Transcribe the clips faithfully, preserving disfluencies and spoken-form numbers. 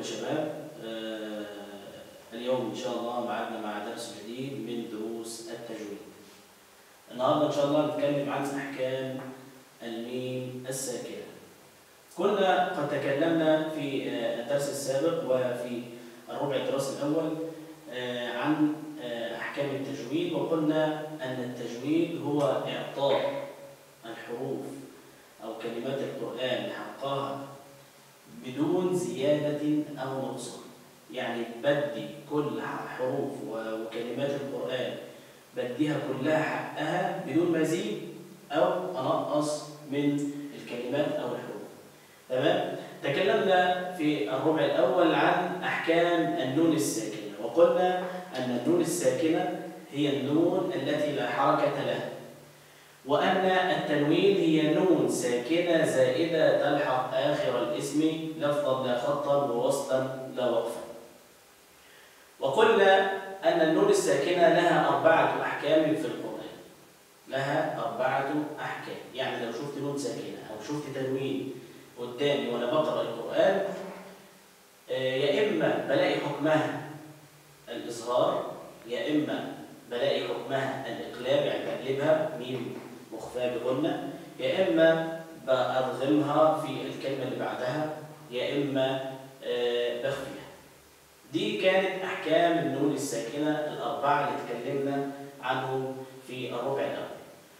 شباب، آه اليوم إن شاء الله معادنا مع درس جديد من دروس التجويد. النهارده إن شاء الله نتكلم عن أحكام الميم الساكنة. كنا قد تكلمنا في الدرس السابق وفي الربع الدراسي الأول آه عن آه أحكام التجويد، وقلنا أن التجويد هو إعطاء الحروف أو كلمات القرآن حقها بدون زيادة أو نقصان. يعني بدي كل حروف وكلمات القرآن بديها كلها حقها بدون مزيد أو أنقص من الكلمات أو الحروف. تمام؟ تكلمنا في الربع الأول عن أحكام النون الساكنة، وقلنا أن النون الساكنة هي النون التي لا حركة لها، وأن التنوين هي نون ساكنة زائدة تلحق آخر الاسم لفظا لا خطا ووسطا لا وقفا. وقلنا أن النون الساكنة لها أربعة أحكام في القرآن. لها أربعة أحكام، يعني لو شفت نون ساكنة أو شفت تنوين قدامي وأنا بقرأ القرآن، يا إما بلاقي حكمها الإظهار، يا إما بلاقي حكمها الإقلاب، يعني بقلبها ميم مخفاة بغنة، يا إما بأضغمها في الكلمة اللي بعدها، يا إما بخفيها. دي كانت أحكام النون الساكنة الأربعة اللي اتكلمنا عنهم في الربع الأول.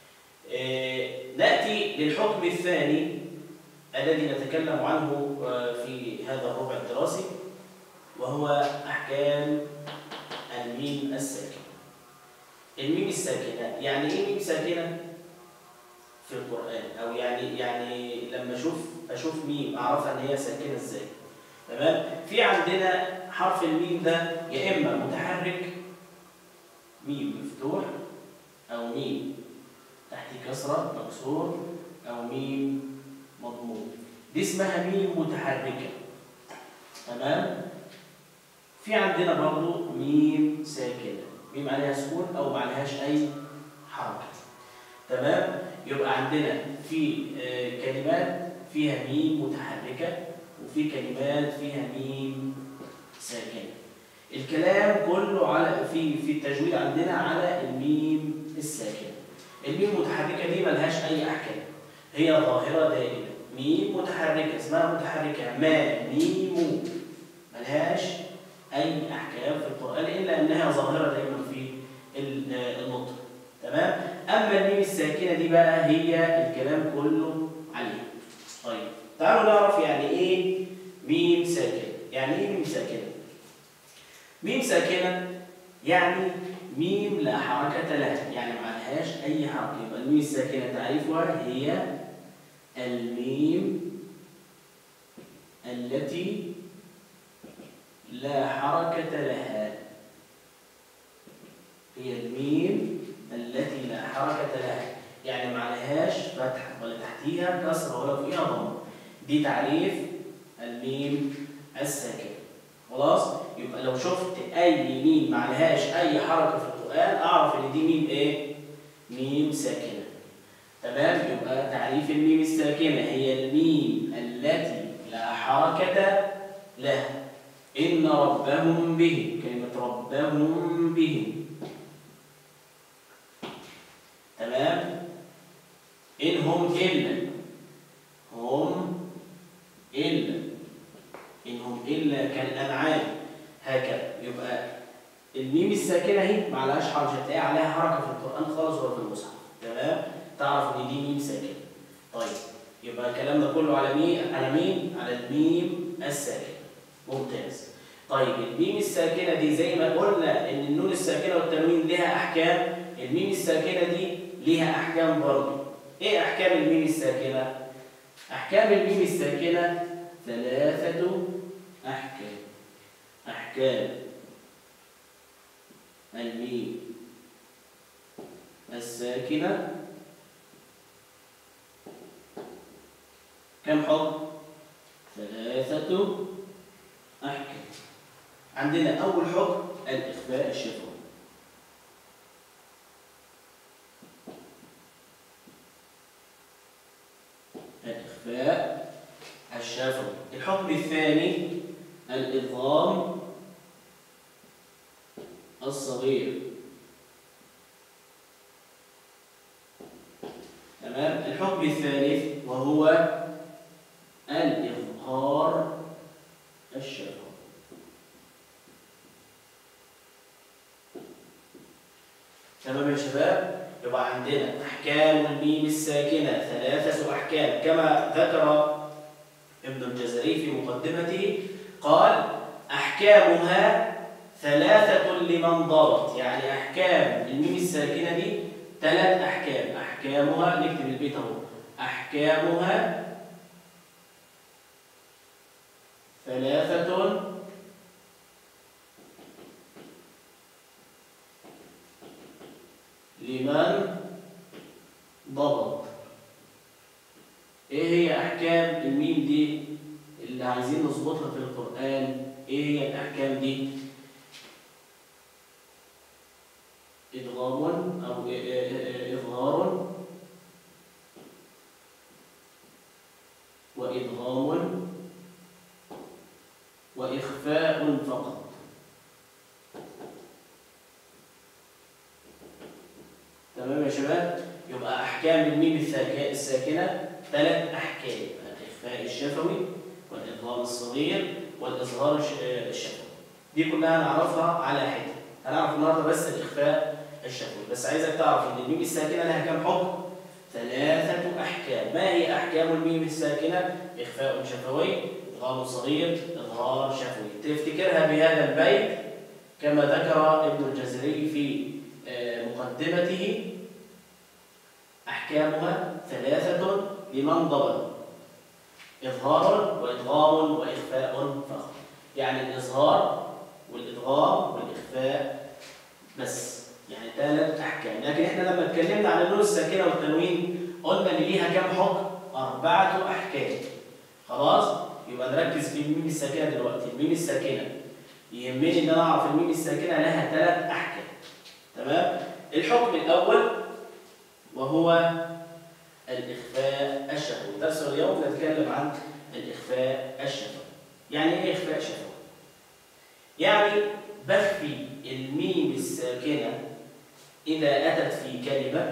نأتي للحكم الثاني الذي نتكلم عنه في هذا الربع الدراسي، وهو أحكام الميم الساكنة. الميم الساكنة يعني إيه ميم ساكنة في القرآن؟ أو يعني يعني لما أشوف أشوف ميم أعرفها إن هي ساكنة إزاي؟ تمام؟ في عندنا حرف الميم ده يا إما متحرك ميم مفتوح، أو ميم تحت كسرة مكسور، أو ميم مضموم. دي اسمها ميم متحركة. تمام؟ في عندنا برضو ميم ساكنة، ميم عليها سكون أو ما عليهاش أي حركة. تمام؟ يبقى عندنا في كلمات فيها ميم متحركة، وفي كلمات فيها ميم ساكنة. الكلام كله على في في التجويد عندنا على الميم الساكنة. الميم المتحركة دي ملهاش أي أحكام، هي ظاهرة دائما. ميم متحركة اسمها متحركة، ما ميم ملهاش أي أحكام في القرآن إلا أنها ظاهرة دائما في النطق. تمام؟ أما الميم الساكنة دي بقى هي الكلام كله عليها. طيب تعالوا نعرف يعني إيه ميم ساكنة. يعني إيه ميم ساكنة؟ ميم ساكنة يعني ميم لا حركة لها، يعني ما عليهاش أي حركة. يبقى الميم الساكنة تعريفها هي الميم التي لا حركة لها. هي الميم التي لا حركة لها، يعني ما عليهاش فتح ولا تحتيها كسر ولا فوقيها ضم. دي تعريف الميم الساكنة. خلاص؟ يبقى لو شفت أي ميم ما عليهاش أي حركة في القرآن أعرف إن دي ميم إيه؟ ميم ساكنة. تمام؟ يبقى تعريف الميم الساكنة هي الميم التي لا حركة لها. إن ربهم به، كلمة ربهم به. تمام؟ إن هم إلا، هم إلا، إن هم إلا كالأنعام، هكذا. يبقى الميم الساكنة اهي ما عليهاش حركة، مش هتلاقي عليها حركة في القرآن خالص ولا في المصحف. تمام؟ تعرف إن دي ميم ساكنة. طيب يبقى الكلام ده كله على مين؟ على مين؟ على الميم الساكنة. ممتاز. طيب الميم الساكنة دي زي ما قلنا إن النون الساكنة والتنوين لها أحكام، الميم الساكنة دي ليها أحكام برضه. إيه أحكام الميم الساكنة؟ أحكام الميم الساكنة ثلاثة أحكام. أحكام الميم الساكنة كم حكم؟ ثلاثة أحكام. عندنا أول حكم الإخفاء الشفوي. الإخفاء الشفوي. الحكم الثاني الإدغام الصغير. تمام. الحكم الثالث وهو الإظهار الشفوي. تمام يا شباب؟ يبقى عندنا أحكام الميم الساكنة ثلاثة أحكام كما ذكر ابن الجزري في مقدمته، قال أحكامها ثلاثة لمن ضبط، يعني أحكام الميم الساكنة دي ثلاث أحكام. أحكامها، نكتب البيت أهو، أحكامها ثلاثة لمن ضبط. ايه هي احكام الميم دي اللي عايزين نظبطها في القرآن؟ ايه هي الاحكام دي؟ ادغام او اظهار وادغام واخفاء فقط. تمام يا شباب؟ يبقى أحكام الميم الساكنة ثلاث أحكام: الإخفاء الشفوي والإدغام الصغير والإظهار الشفوي. دي كلها هنعرفها على حدة. هنعرف النهارده بس الإخفاء الشفوي، بس عايزك تعرف إن الميم الساكنة لها كام حكم؟ ثلاثة أحكام. ما هي أحكام الميم الساكنة؟ إخفاء شفوي، إدغام صغير، إظهار شفوي. تفتكرها بهذا البيت كما ذكر ابن الجزري في مقدمته: أحكامها ثلاثة لمن ضبط: إظهار وإدغام وإخفاء فقط. يعني الإظهار والإدغام والإخفاء بس، يعني ثلاث أحكام. لكن إحنا لما اتكلمنا عن النون الساكنة والتنوين قلنا إن ليها كم حكم؟ أربعة أحكام. خلاص؟ يبقى نركز في الميم الساكنة دلوقتي. الميم الساكنة يهمني إن أنا أعرف الميم الساكنة لها ثلاث أحكام. تمام؟ الحكم الأول وهو الإخفاء الشفوي. درس اليوم نتكلم عن الإخفاء الشفوي. يعني إيه إخفاء شفوي؟ يعني بخفي الميم الساكنة إذا أتت في كلمة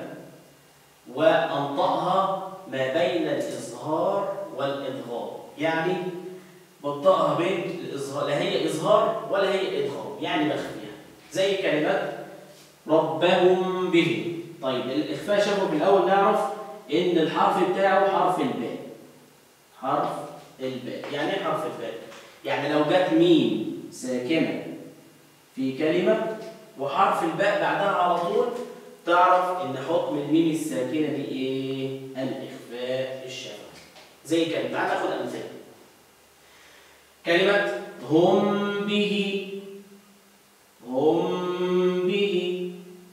وأنطقها ما بين الإظهار والإدغام. يعني بنطقها بين الإظهار، لا هي إظهار ولا هي إدغام، يعني بخفيها. زي كلمة ربهم به. طيب الإخفاء شفوي في الأول نعرف إن الحرف بتاعه حرف الباء. حرف الباء. يعني إيه حرف الباء؟ يعني لو جت ميم ساكنة في كلمة وحرف الباء بعدها على طول، تعرف إن حكم الميم الساكنة دي إيه؟ الإخفاء الشفوي. زي كلمة، تعال ناخد أمثلة. كلمة هم به. هم به.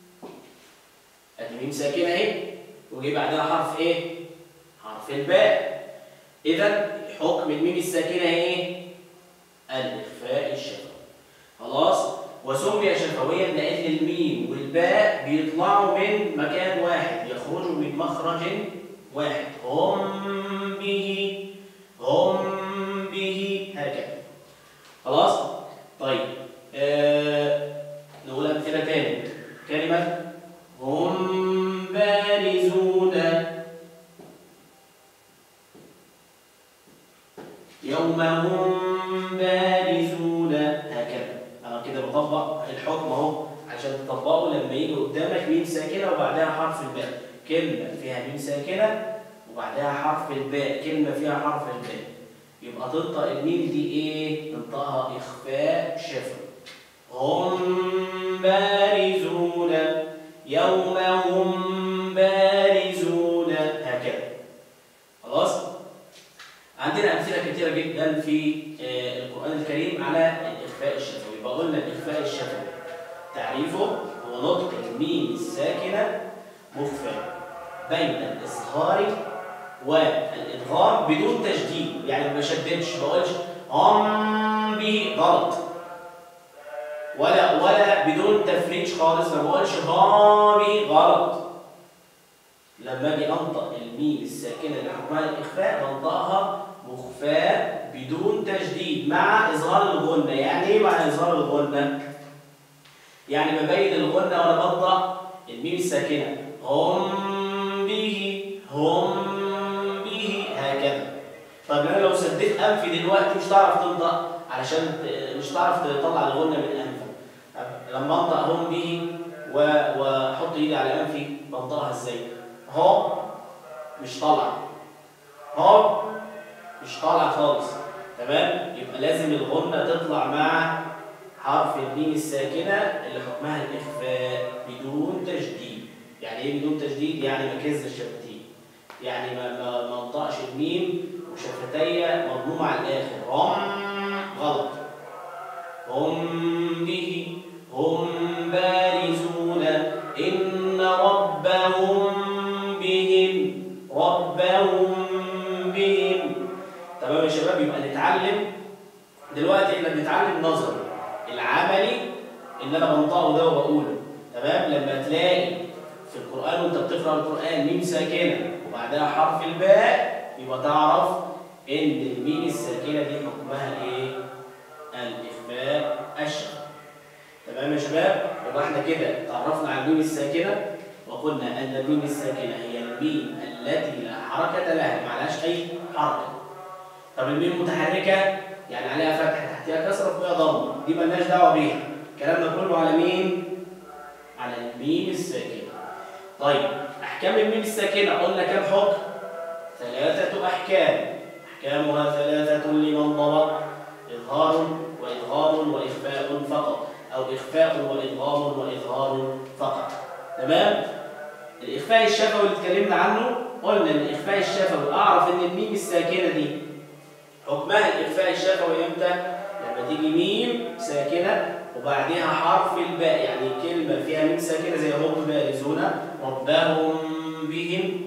الميم ساكنة اهي، وجي بعدها حرف ايه؟ حرف الباء. إذا حكم الميم الساكنة ايه؟ الإخفاء الشفوي. خلاص؟ وسمي شفويا لأن الميم والباء بيطلعوا من مكان واحد، يخرجوا من مخرج واحد. هم به، هم به، هكذا. خلاص؟ طيب آه نقول أمثلة تاني. كلمة هم بارزون يوم هم بارزون، هكذا. أنا كده بطبق الحكم أهو عشان تطبقه لما يجي قدامك ميم ساكنة وبعدها حرف الباء. كلمة فيها ميم ساكنة وبعدها حرف الباء، كلمة فيها حرف الباء، يبقى تنطق الميم دي إيه؟ تنطقها إخفاء شفوي. هم بارزون يوم هم بارزون، هكذا. خلاص؟ عندنا أمثلة كثيرة جدا في القرآن الكريم على الإخفاء الشفوي. يبقى قلنا الإخفاء الشفوي تعريفه هو نطق الميم الساكنة مخفى بين الإظهار والإدغام بدون تشديد، يعني ما بشددش، ما بقولش هم به غلط، ولا ولا بدون تفريج خالص، ما بقولش هامي غلط. لما اجي انطق الميم الساكنه اللي حكمها الاخفاء بنطقها إخفاء بدون تشديد مع إظهار الغنة. يعني إيه مع إظهار الغنة؟ يعني ببين الغنة وأنا بنطق الميم الساكنة هم به هم به هكذا. طب أنا لو سديت أنفي دلوقتي مش هتعرف تنطق، علشان مش هتعرف تطلع الغنة من أنفك. لما أنطق هم به وأحط إيدي على أنفي بنطقها إزاي؟ هم مش طالعة، هم مش طالعة خالص. تمام؟ يبقى لازم الغنة تطلع مع حرف الميم الساكنة اللي حكمها الإخفاء بدون تشديد. يعني إيه بدون تشديد؟ يعني ما كز الشفتين، يعني ما ما ما انطقش الميم وشفتي مضمومة على الآخر. هم غلط. هم به هم بارزون إن ربهم بهم ربهم بهم. تمام يا شباب؟ يبقى نتعلم دلوقتي، احنا بنتعلم نظري. العملي اللي انا بنطقه ده وبقوله. تمام؟ لما تلاقي في القرآن وانت بتقرأ القرآن ميم ساكنة وبعدها حرف الباء، يبقى تعرف ان الميم الساكنة دي حكمها ايه؟ الإخفاء الشفوي. تمام يا شباب؟ يبقى احنا كده تعرفنا على الميم الساكنة وقلنا ان الميم الساكنة هي الميم التي لا حركة لها، ما عليهاش اي حركة. طب الميم المتحركة يعني عليها فتحة تحتها كسرة فوقها ضمة، دي مالناش دعوة بيها. الكلام ده كله على مين؟ على الميم الساكنة. طيب أحكام الميم الساكنة قلنا كام حكم؟ ثلاثة أحكام. أحكامها ثلاثة لمن ضبط: إظهار وإدغام وإخفاء فقط، أو إخفاء وإدغام وإظهار فقط. تمام؟ الإخفاء الشفوي اللي اتكلمنا عنه قلنا إن الإخفاء الشفوي أعرف إن الميم الساكنة دي حكمها الإخفاء الشفوي إمتى؟ لما تيجي ميم ساكنة وبعدها حرف الباء، يعني كلمة فيها ميم ساكنة زي هم بارزون ربهم بهم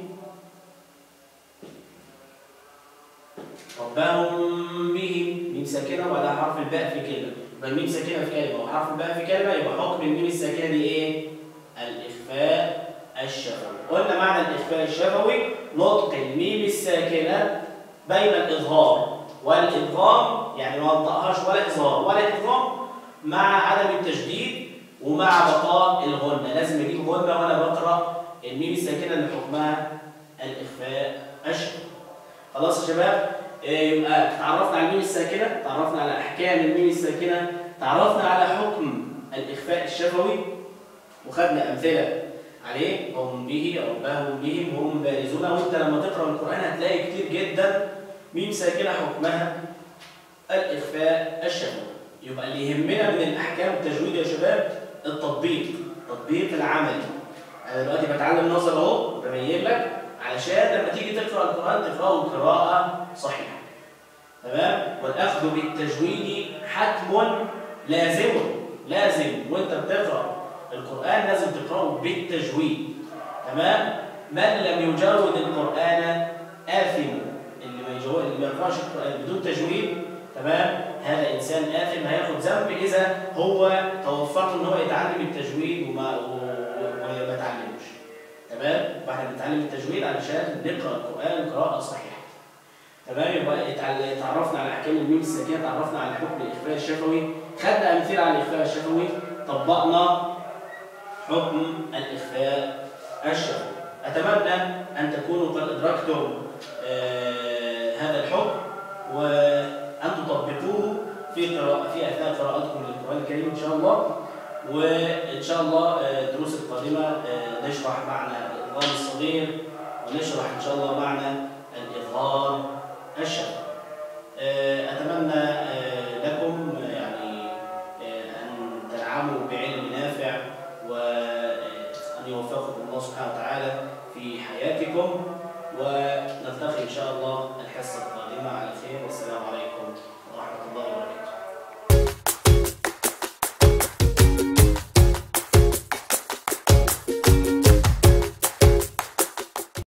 ربهم بهم، ميم ساكنة وبعدها حرف الباء في كلمة. يبقى الميم ساكنة في كلمة وحرف الباء في كلمة، يبقى حكم الميم الساكنة دي إيه؟ الإخفاء الشفوي. قلنا معنى الإخفاء الشفوي نطق الميم الساكنة بين الإظهار والإدغام، يعني ما انطقهاش ولا إظهار ولا إدغام، مع عدم التشديد ومع بقاء الغنة. لازم أجيب غنة وأنا بقرأ الميم الساكنة اللي حكمها الإخفاء الشفوي. خلاص يا شباب؟ يبقى تعرفنا على الميم الساكنة، تعرفنا على أحكام الميم الساكنة، تعرفنا على حكم الإخفاء الشفوي وخدنا أمثلة عليه: هم به ربهم بهم هم بارزون. وأنت لما تقرأ القرآن هتلاقي كتير جدا ميم ساكنة حكمها الإخفاء الشفوي. يبقى اللي يهمنا من الأحكام التجويد يا شباب التطبيق، التطبيق العملي. أنا دلوقتي بتعلم نظر أهو ببين لك علشان لما تيجي تقرأ القرآن تقرأه قراءة صحيحة. تمام؟ والأخذ بالتجويد حتم لازم لازم وأنت بتقرأ القرآن لازم تقرأه بالتجويد. تمام؟ من لم يجود القرآن آثم. اللي ما يجود اللي ما يقرأش القرآن بدون تجويد، تمام؟ هذا إنسان آثم هياخد ذنب إذا هو توفق إن هو يتعلم التجويد وما وما يتعلموش. تمام؟ فاحنا بنتعلم التجويد علشان نقرأ القرآن قراءة صحيحة. تمام؟ يبقى اتعرفنا على أحكام الميم الساكنة، تعرفنا على حكم الإخفاء الشفوي، خدنا أمثلة على الإخفاء الشفوي، طبقنا حكم الإخفاء الشفوي. أتمنى أن تكونوا قد أدركتم آه هذا الحكم وأن تطبقوه في قراءة في أثناء قراءتكم للقرآن الكريم إن شاء الله. وإن شاء الله الدروس القادمة آه نشرح معنى الإدغام الصغير ونشرح إن شاء الله معنى الإظهار الشفوي. آه أتمنى آه لكم يعني آه أن تنعموا بعلم نافع وأن يوفقكم الله سبحانه وتعالى في حياتكم، ونلتقي إن شاء الله الحصة القادمة على خير، والسلام عليكم.